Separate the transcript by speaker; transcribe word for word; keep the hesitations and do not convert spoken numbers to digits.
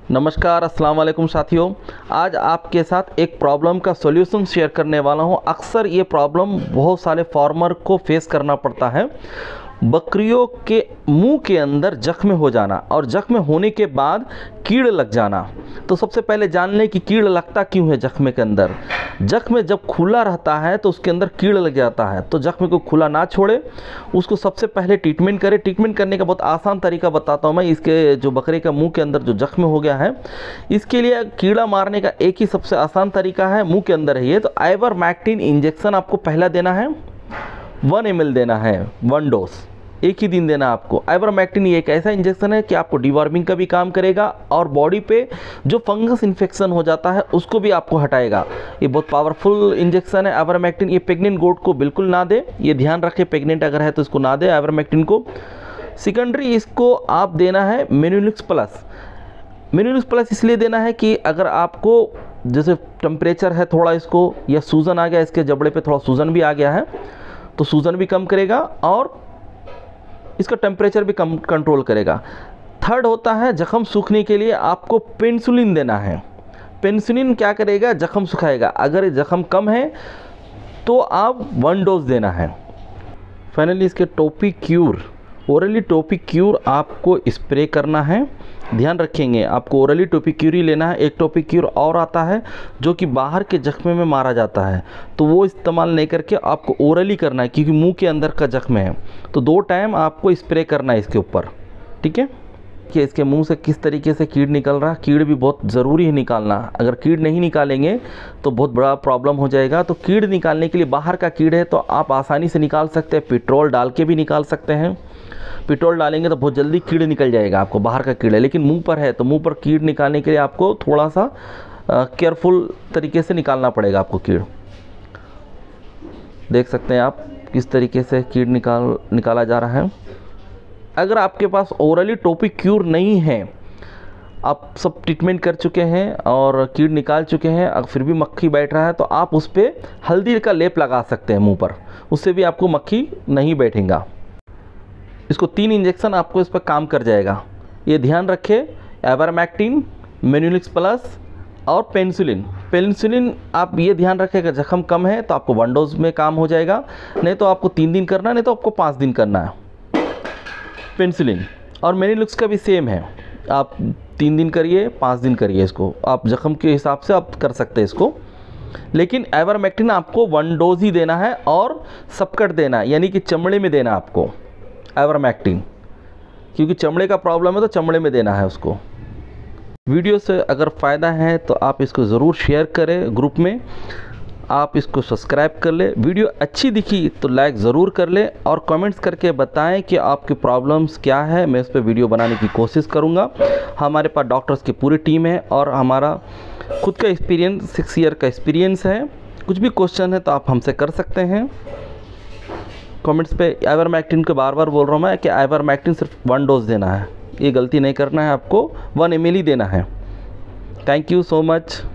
Speaker 1: नमस्कार, अस्सलाम वालेकुम साथियों। आज आपके साथ एक प्रॉब्लम का सॉल्यूशन शेयर करने वाला हूं। अक्सर ये प्रॉब्लम बहुत सारे फार्मर को फेस करना पड़ता है। बकरियों के मुंह के अंदर जख्म हो जाना और जख्म होने के बाद कीड़ लग जाना। तो सबसे पहले जान लें कि कीड़ लगता क्यों है जख्म के अंदर। जख्म जब खुला रहता है तो उसके अंदर कीड़ लग जाता है। तो जख्म को खुला ना छोड़े, उसको सबसे पहले ट्रीटमेंट करें। ट्रीटमेंट करने का बहुत आसान तरीका बताता हूँ मैं। इसके जो बकरे का मुंह के अंदर जो जख्म हो गया है, इसके लिए कीड़ा मारने का एक ही सबसे आसान तरीका है, मुंह के अंदर है ये। तो आइवरमेक्टिन इंजेक्शन आपको पहला देना है, वन एम एल देना है, वन डोज, एक ही दिन देना आपको। आइवरमेक्टिन ये एक ऐसा इंजेक्शन है कि आपको डिवॉर्मिंग का भी काम करेगा और बॉडी पे जो फंगस इन्फेक्शन हो जाता है उसको भी आपको हटाएगा। ये बहुत पावरफुल इंजेक्शन है आइवरमेक्टिन। ये प्रेग्नेंट गोट को बिल्कुल ना दे, ये ध्यान रखें, प्रेग्नेंट अगर है तो इसको ना दे आइवरमेक्टिन को। सेकेंडरी इसको आप देना है मेन्यूलिक्स प्लस। मेन्यूलिक्स प्लस इसलिए देना है कि अगर आपको जैसे टेम्परेचर है थोड़ा, इसको या सूजन आ गया, इसके जबड़े पे थोड़ा सूजन भी आ गया है, तो सूजन भी कम करेगा और इसका टेम्परेचर भी कम कंट्रोल करेगा। थर्ड होता है जख्म सूखने के लिए आपको पेनिसिलिन देना है। पेनिसिलिन क्या करेगा, जख्म सुखाएगा। अगर जख्म कम है तो आप वन डोज देना है। फाइनली इसके टोपिक्यूर, ओरली टोपिक्यूर आपको स्प्रे करना है। ध्यान रखेंगे, आपको ओरली टोपिक्यूर ही लेना है। एक टोपिक्यूर और आता है जो कि बाहर के जख्म में मारा जाता है, तो वो इस्तेमाल नहीं करके आपको ओरली करना है, क्योंकि मुंह के अंदर का जख्म है। तो दो टाइम आपको स्प्रे करना है इसके ऊपर, ठीक है। कि इसके मुंह से किस तरीके से कीड़ निकल रहा है, कीड़ भी बहुत ज़रूरी है निकालना। अगर कीड़ नहीं निकालेंगे तो बहुत बड़ा प्रॉब्लम हो जाएगा। तो कीड़ निकालने के लिए, बाहर का कीड़ है तो आप आसानी से निकाल सकते हैं, पेट्रोल डाल के भी निकाल सकते हैं। पेट्रोल डालेंगे तो बहुत जल्दी कीड़ निकल जाएगा आपको, बाहर का कीड़ा। लेकिन मुंह पर है तो मुंह पर कीड़ निकालने के लिए आपको थोड़ा सा केयरफुल तरीके से निकालना पड़ेगा आपको कीड़। देख सकते हैं आप किस तरीके से कीड़ निकाल निकाला जा रहा है। अगर आपके पास ओरली टोपिक्यूर नहीं है, आप सब ट्रीटमेंट कर चुके हैं और कीड़ निकाल चुके हैं, अगर फिर भी मक्खी बैठ रहा है तो आप उस पर हल्दी का लेप लगा सकते हैं मुंह पर, उससे भी आपको मक्खी नहीं बैठेगा। इसको तीन इंजेक्शन आपको इस पर काम कर जाएगा। ये ध्यान रखें, आइवरमेक्टिन, मेन्यूलिक्स प्लस और पेनिसिलिन। पेनिसिलिन आप ये ध्यान रखें कि जख्म कम है तो आपको वन डोज में काम हो जाएगा, नहीं तो आपको तीन दिन करना है, नहीं तो आपको पाँच दिन करना है पेनिसिलिन। और मेन्यूलिक्स का भी सेम है, आप तीन दिन करिए, पाँच दिन करिए। इसको आप जख्म के हिसाब से आप कर सकते हैं इसको। लेकिन आइवरमेक्टिन आपको वन डोज ही देना है और सबकट देना है, यानी कि चमड़े में देना आपको आइवरमेक्टिन, क्योंकि चमड़े का प्रॉब्लम है तो चमड़े में देना है उसको। वीडियो से अगर फ़ायदा है तो आप इसको ज़रूर शेयर करें ग्रुप में, आप इसको सब्सक्राइब कर ले। वीडियो अच्छी दिखी तो लाइक ज़रूर कर ले और कमेंट्स करके बताएं कि आपकी प्रॉब्लम्स क्या है। मैं इस पर वीडियो बनाने की कोशिश करूंगा। हमारे पास डॉक्टर्स की पूरी टीम है और हमारा खुद का एक्सपीरियंस, सिक्स ईयर का एक्सपीरियंस है। कुछ भी क्वेश्चन है तो आप हमसे कर सकते हैं कमेंट्स पे। आइवरमेक्टिन को बार बार बोल रहा हूँ मैं कि आइवरमेक्टिन सिर्फ वन डोज देना है, ये गलती नहीं करना है आपको, वन एम एल ही देना है। Thank you so much.